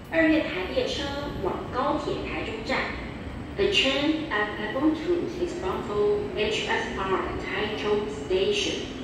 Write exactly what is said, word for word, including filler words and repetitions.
二月台列车往高铁台中站。The train at Pebble Tooth is bound for H S R Taichung Station.